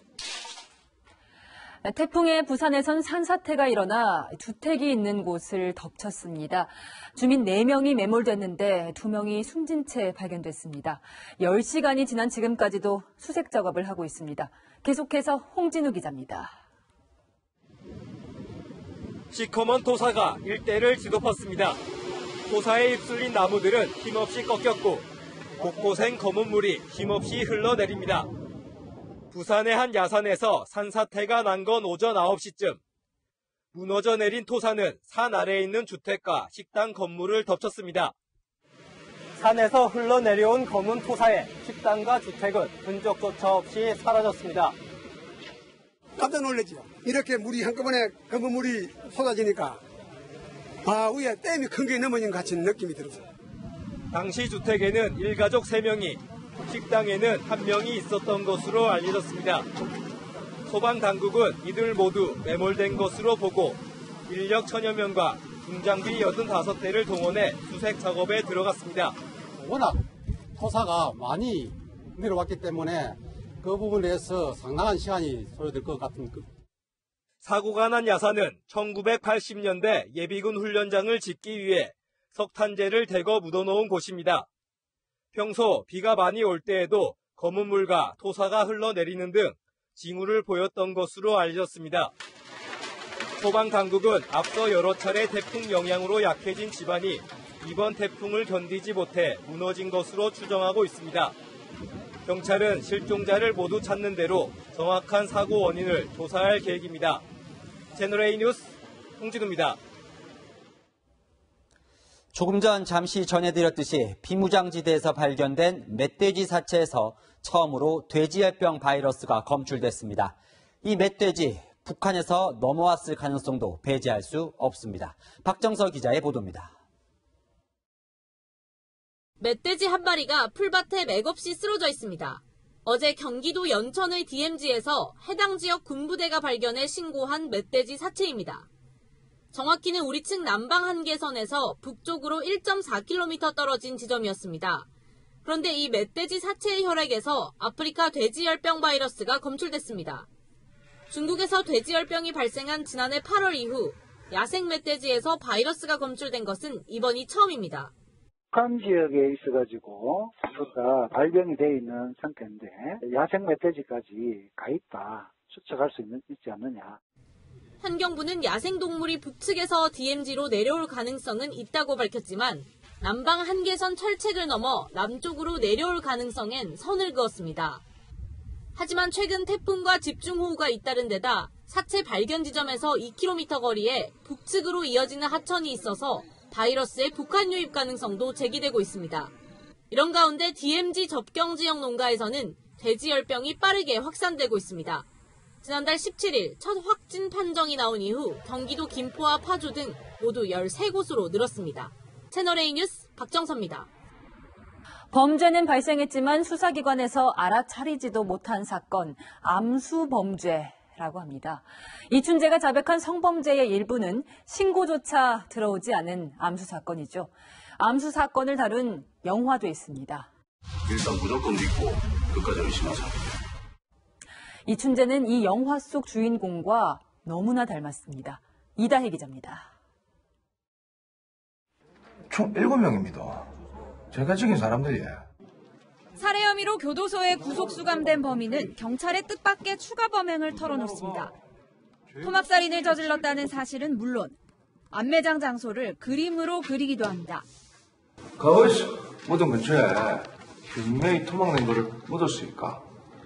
태풍에 부산에선 산사태가 일어나 주택이 있는 곳을 덮쳤습니다. 주민 4명이 매몰됐는데 2명이 숨진 채 발견됐습니다. 10시간이 지난 지금까지도 수색 작업을 하고 있습니다. 계속해서 홍진우 기자입니다. 시커먼 토사가 일대를 뒤덮었습니다. 토사에 휩쓸린 나무들은 힘없이 꺾였고 곳곳엔 검은 물이 힘없이 흘러내립니다. 부산의 한 야산에서 산사태가 난 건 오전 9시쯤. 무너져 내린 토사는 산 아래에 있는 주택과 식당 건물을 덮쳤습니다. 산에서 흘러내려온 검은 토사에 식당과 주택은 흔적조차 없이 사라졌습니다. 깜짝 놀랐죠. 이렇게 물이 한꺼번에 검은 물이 쏟아지니까 위에 댐이 큰 게 넘어진 것 같은 느낌이 들었어요. 당시 주택에는 일가족 3명이, 식당에는 1명이 있었던 것으로 알려졌습니다. 소방당국은 이들 모두 매몰된 것으로 보고 인력 1000여 명과 중장비 85대를 동원해 수색 작업에 들어갔습니다. 워낙 토사가 많이 내려왔기 때문에 그 부분에서 상당한 시간이 소요될 것 같은 사고가 난 야산은 1980년대 예비군 훈련장을 짓기 위해 석탄재를 대거 묻어놓은 곳입니다. 평소 비가 많이 올 때에도 검은 물과 토사가 흘러내리는 등 징후를 보였던 것으로 알려졌습니다. 소방당국은 앞서 여러 차례 태풍 영향으로 약해진 집안이 이번 태풍을 견디지 못해 무너진 것으로 추정하고 있습니다. 경찰은 실종자를 모두 찾는 대로 정확한 사고 원인을 조사할 계획입니다. 채널A 뉴스 홍진우입니다. 조금 전 잠시 전해드렸듯이 비무장지대에서 발견된 멧돼지 사체에서 처음으로 돼지열병 바이러스가 검출됐습니다. 이 멧돼지 북한에서 넘어왔을 가능성도 배제할 수 없습니다. 박정서 기자의 보도입니다. 멧돼지 한 마리가 풀밭에 맥없이 쓰러져 있습니다. 어제 경기도 연천의 DMZ에서 해당 지역 군부대가 발견해 신고한 멧돼지 사체입니다. 정확히는 우리 측 남방 한계선에서 북쪽으로 1.4km 떨어진 지점이었습니다. 그런데 이 멧돼지 사체의 혈액에서 아프리카 돼지열병 바이러스가 검출됐습니다. 중국에서 돼지열병이 발생한 지난해 8월 이후 야생 멧돼지에서 바이러스가 검출된 것은 이번이 처음입니다. 북한 지역에 있어가지고 수가 발병이 돼 있는 상태인데 야생 멧돼지까지 가 있다 추측할 수 있지 않느냐. 환경부는 야생동물이 북측에서 DMZ로 내려올 가능성은 있다고 밝혔지만 남방 한계선 철책을 넘어 남쪽으로 내려올 가능성엔 선을 그었습니다. 하지만 최근 태풍과 집중호우가 잇따른 데다 사체 발견 지점에서 2km 거리에 북측으로 이어지는 하천이 있어서 바이러스의 북한 유입 가능성도 제기되고 있습니다. 이런 가운데 DMZ 접경 지역 농가에서는 돼지열병이 빠르게 확산되고 있습니다. 지난달 17일 첫 확진 판정이 나온 이후 경기도 김포와 파주 등 모두 13곳으로 늘었습니다. 채널A 뉴스 박정서입니다. 범죄는 발생했지만 수사기관에서 알아차리지도 못한 사건, 암수범죄라고 합니다. 이춘재가 자백한 성범죄의 일부는 신고조차 들어오지 않은 암수 사건이죠. 암수 사건을 다룬 영화도 있습니다. 일단 무조건 믿고 끝까지 의심하자. 이춘재는 이 영화 속 주인공과 너무나 닮았습니다. 이다혜 기자입니다. 총 7명입니다. 제가 죽인 사람들이에요. 살해 혐의로 교도소에 구속 수감된 범인은 경찰의 뜻밖의 추가 범행을 털어놓습니다. 토막살인을 저질렀다는 사실은 물론 안매장 장소를 그림으로 그리기도 합니다. 가버렸어. 묻은 근처에 분명히 토막낸 거를 묻었으니까.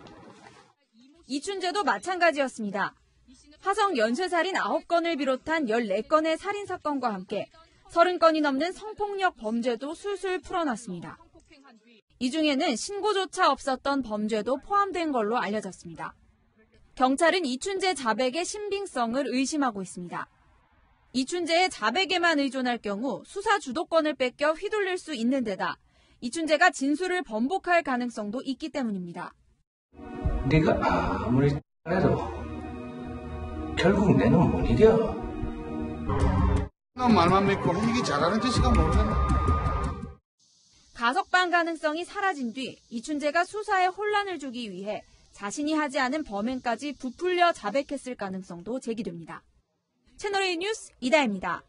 이춘재도 마찬가지였습니다. 화성 연쇄살인 9건을 비롯한 14건의 살인사건과 함께 30건이 넘는 성폭력 범죄도 술술 풀어놨습니다. 이 중에는 신고조차 없었던 범죄도 포함된 걸로 알려졌습니다. 경찰은 이춘재 자백의 신빙성을 의심하고 있습니다. 이춘재의 자백에만 의존할 경우 수사 주도권을 뺏겨 휘둘릴 수 있는 데다 이춘재가 진술을 번복할 가능성도 있기 때문입니다. 네가 아무리 해도 결국 내는 못 이겨. 말만 믿고 이게 잘하는 짓이가 모르겠네. 가석방 가능성이 사라진 뒤 이춘재가 수사에 혼란을 주기 위해 자신이 하지 않은 범행까지 부풀려 자백했을 가능성도 제기됩니다. 채널A 뉴스 이다혜입니다.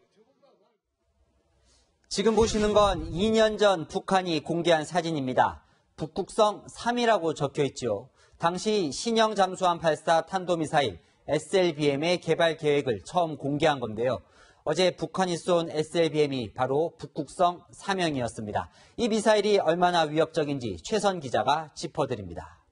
지금 보시는 건 2년 전 북한이 공개한 사진입니다. 북극성 3이라고 적혀있죠. 당시 신형 잠수함 발사 탄도미사일 SLBM의 개발 계획을 처음 공개한 건데요. 어제 북한이 쏜 SLBM이 바로 북극성 3형이었습니다. 이 미사일이 얼마나 위협적인지 최선 기자가 짚어드립니다.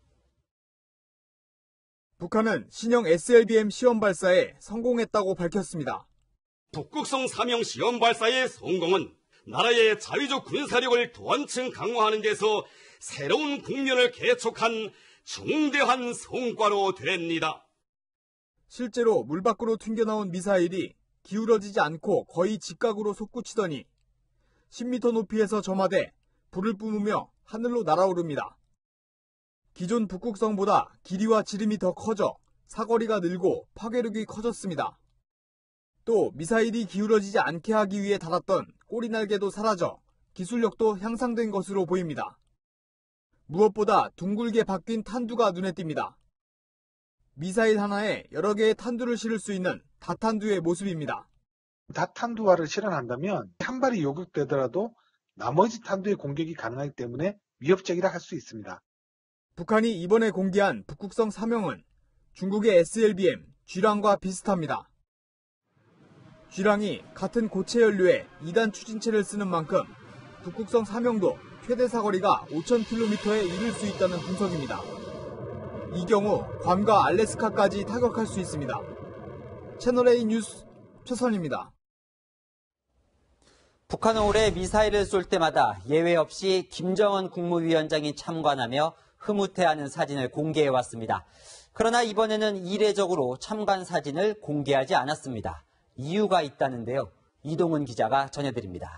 북한은 신형 SLBM 시험 발사에 성공했다고 밝혔습니다. 북극성 3형 시험 발사의 성공은 나라의 자위적 군사력을 더 한층 강화하는 데서 새로운 국면을 개척한 중대한 성과로 됩니다. 실제로 물 밖으로 튕겨나온 미사일이 기울어지지 않고 거의 직각으로 솟구치더니 10m 높이에서 점화돼 불을 뿜으며 하늘로 날아오릅니다. 기존 북극성보다 길이와 지름이 더 커져 사거리가 늘고 파괴력이 커졌습니다. 또 미사일이 기울어지지 않게 하기 위해 달았던 꼬리날개도 사라져 기술력도 향상된 것으로 보입니다. 무엇보다 둥글게 바뀐 탄두가 눈에 띕니다. 미사일 하나에 여러 개의 탄두를 실을 수 있는 다탄두의 모습입니다. 다탄두화를 실현한다면 한 발이 요격되더라도 나머지 탄두의 공격이 가능하기 때문에 위협적이라 할 수 있습니다. 북한이 이번에 공개한 북극성 3형은 중국의 SLBM 쥐랑과 비슷합니다. 쥐랑이 같은 고체 연료에 2단 추진체를 쓰는 만큼 북극성 3형도 최대 사거리가 5,000km에 이를 수 있다는 분석입니다. 이 경우 괌과 알래스카까지 타격할 수 있습니다. 채널A 뉴스 최선입니다. 북한은 올해 미사일을 쏠 때마다 예외 없이 김정은 국무위원장이 참관하며 흐뭇해하는 사진을 공개해왔습니다. 그러나 이번에는 이례적으로 참관 사진을 공개하지 않았습니다. 이유가 있다는데요. 이동훈 기자가 전해드립니다.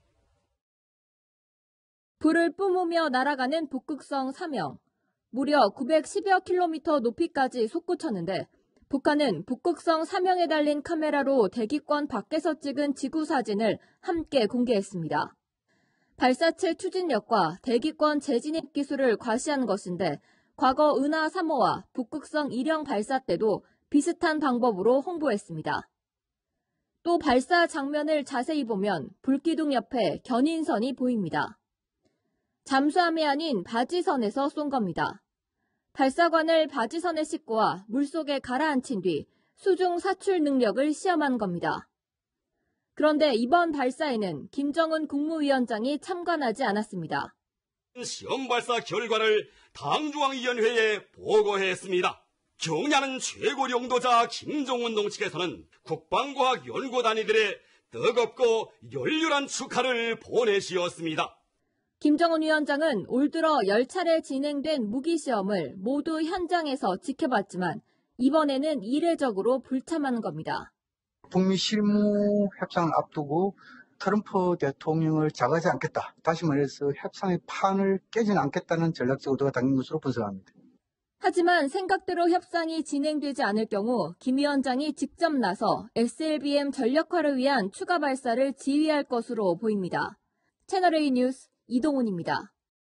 불을 뿜으며 날아가는 북극성 3형. 무려 910여 킬로미터 높이까지 솟구쳤는데 북한은 북극성 3형에 달린 카메라로 대기권 밖에서 찍은 지구 사진을 함께 공개했습니다. 발사체 추진력과 대기권 재진입 기술을 과시한 것인데 과거 은하 3호와 북극성 1형 발사 때도 비슷한 방법으로 홍보했습니다. 또 발사 장면을 자세히 보면 불기둥 옆에 견인선이 보입니다. 잠수함이 아닌 바지선에서 쏜 겁니다. 발사관을 바지선에 싣고와 물속에 가라앉힌 뒤 수중 사출 능력을 시험한 겁니다. 그런데 이번 발사에는 김정은 국무위원장이 참관하지 않았습니다. 시험 발사 결과를 당중앙위원회에 보고했습니다. 경의하는 최고領導자 김정은 동측에서는 국방과학연구단위들의 뜨겁고 열렬한 축하를 보내시었습니다. 김정은 위원장은 올 들어 10차례 진행된 무기시험을 모두 현장에서 지켜봤지만 이번에는 이례적으로 불참하는 겁니다. 북미 실무 협상을 앞두고 트럼프 대통령을 자극하지 않겠다. 다시 말해서 협상의 판을 깨지는 않겠다는 전략적 의도가 담긴 것으로 분석합니다. 하지만 생각대로 협상이 진행되지 않을 경우 김 위원장이 직접 나서 SLBM 전력화를 위한 추가 발사를 지휘할 것으로 보입니다. 채널A 뉴스 이동훈입니다.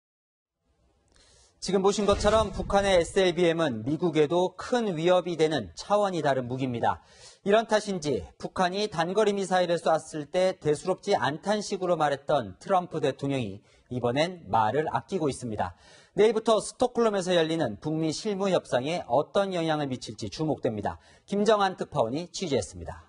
지금 보신 것처럼 북한의 SLBM은 미국에도 큰 위협이 되는 차원이 다른 무기입니다. 이런 탓인지 북한이 단거리 미사일을 쐈을 때 대수롭지 않다는 식으로 말했던 트럼프 대통령이 이번엔 말을 아끼고 있습니다. 내일부터 스톡홀름에서 열리는 북미 실무 협상에 어떤 영향을 미칠지 주목됩니다. 김정한 특파원이 취재했습니다.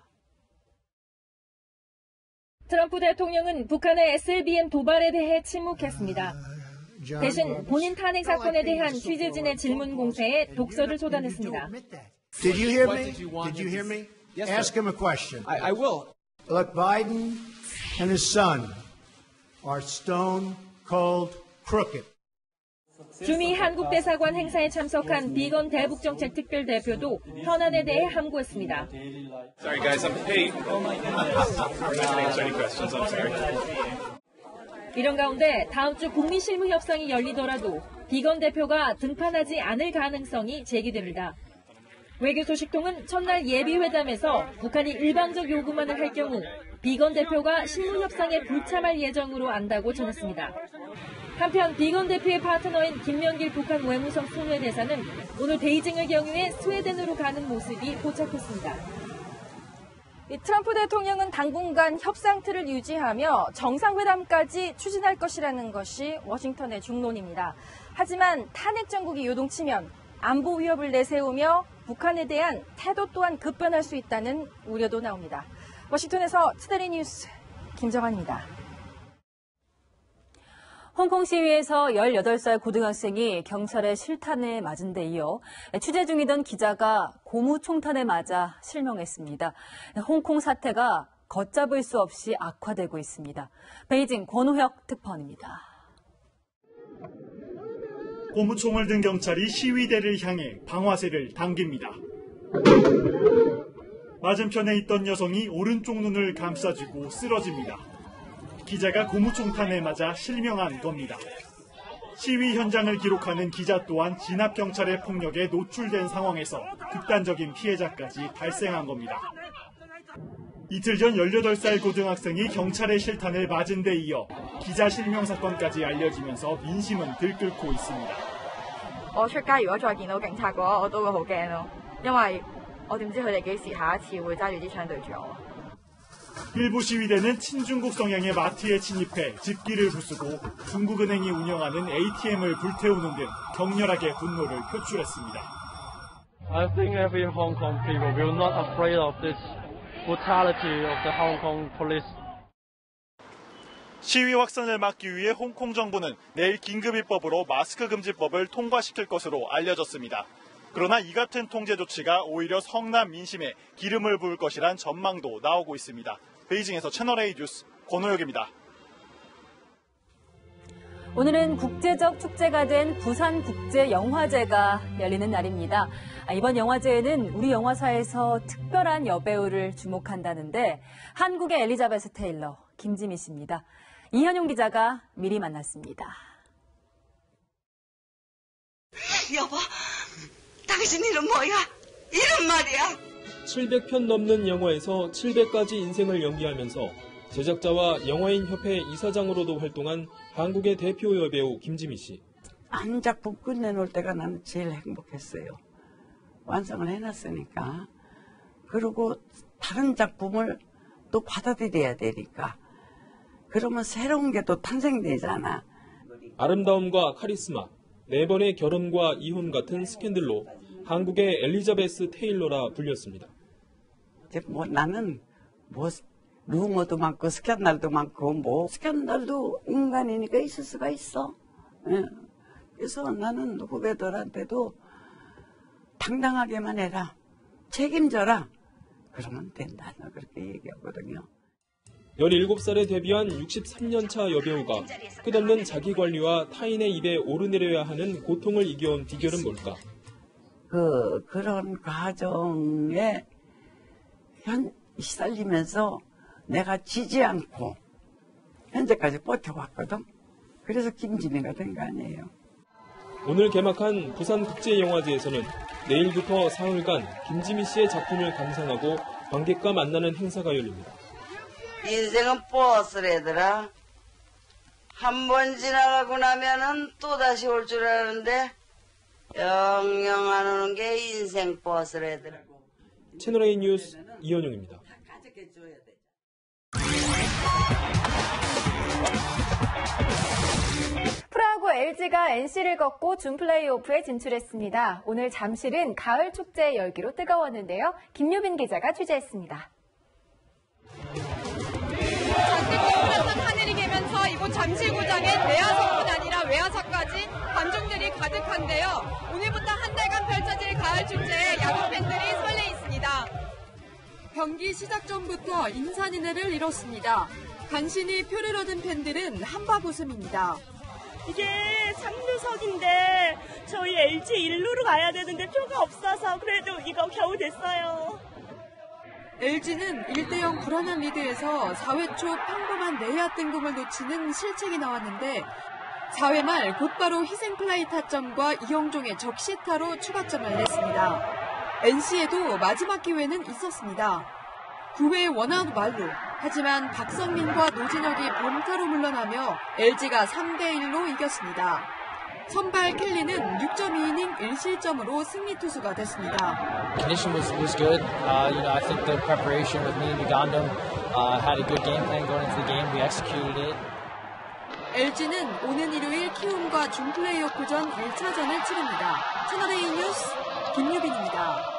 트럼프 대통령은 북한의 SLBM 도발에 대해 침묵했습니다. 대신 본인 탄핵 사건에 대한 취재진의 질문 공세에 독서를 쏟아냈습니다. Did you hear me? Did you hear me? Yes, Ask him a question. I will. Look, Biden and his son are stone cold crooked. 주미 한국 대사관 행사에 참석한 비건 대북 정책 특별 대표도 현안에 대해 함구했습니다. Sorry guys, hey. Any questions? I'm sorry. 이런 가운데 다음 주 북미 실무 협상이 열리더라도 비건 대표가 등판하지 않을 가능성이 제기됩니다. 외교소식통은 첫날 예비회담에서 북한이 일방적 요구만을 할 경우 비건 대표가 실무 협상에 불참할 예정으로 안다고 전했습니다. 한편 비건 대표의 파트너인 김명길 북한 외무성 손외대사는 오늘 베이징을 경유해 스웨덴으로 가는 모습이 포착했습니다. 트럼프 대통령은 당분간 협상 틀을 유지하며 정상회담까지 추진할 것이라는 것이 워싱턴의 중론입니다. 하지만 탄핵 정국이 요동치면 안보 위협을 내세우며 북한에 대한 태도 또한 급변할 수 있다는 우려도 나옵니다. 워싱턴에서 채널A 뉴스 김정환입니다. 홍콩 시위에서 18살 고등학생이 경찰의 실탄에 맞은 데 이어 취재 중이던 기자가 고무총탄에 맞아 실명했습니다. 홍콩 사태가 걷잡을 수 없이 악화되고 있습니다. 베이징 권호혁 특파원입니다. 고무총을 든 경찰이 시위대를 향해 방화쇠를 당깁니다. 맞은편에 있던 여성이 오른쪽 눈을 감싸주고 쓰러집니다. 기자가 고무총탄에 맞아 실명한 겁니다. 시위 현장을 기록하는 기자 또한 진압경찰의 폭력에 노출된 상황에서 극단적인 피해자까지 발생한 겁니다. 이틀 전 18살 고등학생이 경찰의 실탄을 맞은 데 이어 기자 실명 사건까지 알려지면서 민심은 들끓고 있습니다. 我出街如果再見到警察嘅話，我都會好驚咯，因為我點知佢哋幾時下一次會揸住支槍對住我。 일부 시위대는 친중국 성향의 마트에 침입해 집기를 부수고 중국은행이 운영하는 ATM을 불태우는 등 격렬하게 분노를 표출했습니다. I think every Hong Kong people will not afraid of this brutality of the Hong Kong police. 시위 확산을 막기 위해 홍콩 정부는 내일 긴급입법으로 마스크 금지법을 통과시킬 것으로 알려졌습니다. 그러나 이 같은 통제 조치가 오히려 성남 민심에 기름을 부을 것이란 전망도 나오고 있습니다. 베이징에서 채널A 뉴스 권호혁입니다. 오늘은 국제적 축제가 된 부산국제영화제가 열리는 날입니다. 이번 영화제에는 우리 영화사에서 특별한 여배우를 주목한다는데 한국의 엘리자베스 테일러, 김지미 씨입니다. 이현용 기자가 미리 만났습니다. 여보, 당신 이름 뭐야? 이름 말이야. 700편 넘는 영화에서 700가지 인생을 연기하면서 제작자와 영화인협회 이사장으로도 활동한 한국의 대표 여배우 김지미 씨. 한 작품 끝내놓을 때가 나는 제일 행복했어요. 완성을 해놨으니까. 그리고 다른 작품을 또 받아들여야 되니까. 그러면 새로운 게 또 탄생되잖아. 아름다움과 카리스마, 4번의 결혼과 이혼 같은 스캔들로 한국의 엘리자베스 테일러라 불렸습니다. 나는 루머도 많고 스캔들도 많고 스캔들도 인간이니까 있을 수가 있어. 예. 그래서 나는 후배들한테도 당당하게만 해라. 책임져라. 그러면 된다. 그렇게 얘기하거든요. 17살에 데뷔한 63년차 여배우가 끝없는 자기관리와 타인의 입에 오르내려야 하는 고통을 이겨온 비결은 뭘까? 그런 과정에 시달리면서 내가 지지 않고 현재까지 버텨왔거든. 그래서 김지미가 된 거 아니에요. 오늘 개막한 부산국제영화제에서는 내일부터 사흘간 김지미 씨의 작품을 감상하고 관객과 만나는 행사가 열립니다. 인생은 버스래더라. 한 번 지나가고 나면은 또다시 올 줄 알았는데 영영 안 오는 게 인생 버스래더라. 채널A 뉴스 이현용입니다. 프로야구 LG가 NC를 꺾고 준 플레이오프에 진출했습니다. 오늘 잠실은 가을 축제의 열기로 뜨거웠는데요. 김유빈 기자가 취재했습니다. 잔뜩 하늘이 개면서 이곳 잠실구장에 내야석뿐 아니라 외야석까지 관중들이 가득한데요. 오늘부터 한 달간 펼쳐질 가을 축제에 야구 팬들이 설레 있습니다. 경기 시작 전부터 인산인해를 이뤘습니다. 간신히 표를 얻은 팬들은 한박 웃음입니다. 이게 3루석인데 저희 LG 1루로 가야 되는데 표가 없어서 그래도 이거 겨우 됐어요. LG는 1대0 불안한 리드에서 4회 초 평범한 내야 뜬공을 놓치는 실책이 나왔는데 4회 말 곧바로 희생플라이 타점과 이영종의 적시타로 추가점을 냈습니다. NC에도 마지막 기회는 있었습니다. 9회 원아웃 만루. 하지만 박성민과 노진혁이 범타로 물러나며 LG가 3대1로 이겼습니다. 선발 켈리는 6.2이닝 1실점으로 승리 투수가 됐습니다. Condition was good. I think the preparation with me and Ugandam had a good game plan going into the game. We executed it. LG는 오는 일요일 키움과 준 플레이오프전 1차전을 치릅니다. 채널A 뉴스 김유빈입니다.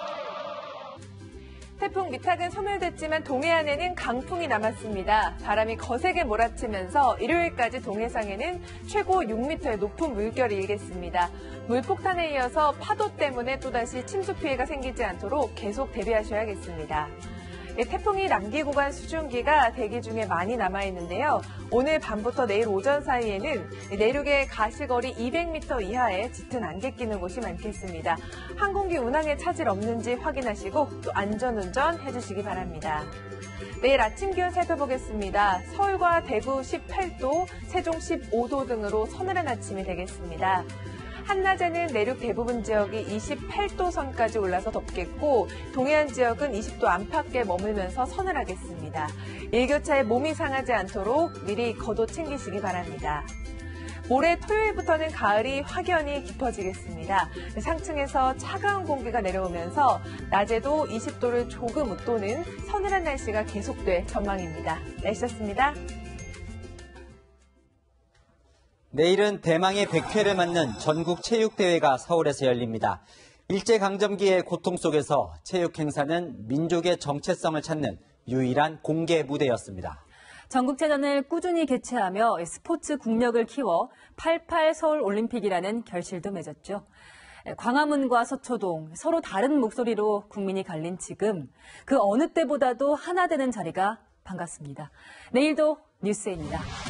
태풍 미탁은 소멸됐지만 동해안에는 강풍이 남았습니다. 바람이 거세게 몰아치면서 일요일까지 동해상에는 최고 6m의 높은 물결이 일겠습니다. 물폭탄에 이어서 파도 때문에 또다시 침수 피해가 생기지 않도록 계속 대비하셔야겠습니다. 태풍이 남기고 간 수증기가 대기 중에 많이 남아있는데요. 오늘 밤부터 내일 오전 사이에는 내륙의 가시거리 200m 이하에 짙은 안개 끼는 곳이 많겠습니다. 항공기 운항에 차질 없는지 확인하시고 또 안전운전 해주시기 바랍니다. 내일 아침 기온 살펴보겠습니다. 서울과 대구 18도, 세종 15도 등으로 서늘한 아침이 되겠습니다. 한낮에는 내륙 대부분 지역이 28도 선까지 올라서 덥겠고 동해안 지역은 20도 안팎에 머물면서 서늘하겠습니다. 일교차에 몸이 상하지 않도록 미리 겉옷 챙기시기 바랍니다. 모레 토요일부터는 가을이 확연히 깊어지겠습니다. 상층에서 차가운 공기가 내려오면서 낮에도 20도를 조금 웃도는 서늘한 날씨가 계속될 전망입니다. 날씨였습니다. 내일은 대망의 100회를 맞는 전국체육대회가 서울에서 열립니다. 일제강점기의 고통 속에서 체육 행사는 민족의 정체성을 찾는 유일한 공개 무대였습니다. 전국체전을 꾸준히 개최하며 스포츠 국력을 키워 88 서울올림픽이라는 결실도 맺었죠. 광화문과 서초동, 서로 다른 목소리로 국민이 갈린 지금 그 어느 때보다도 하나 되는 자리가 반갑습니다. 내일도 뉴스입니다.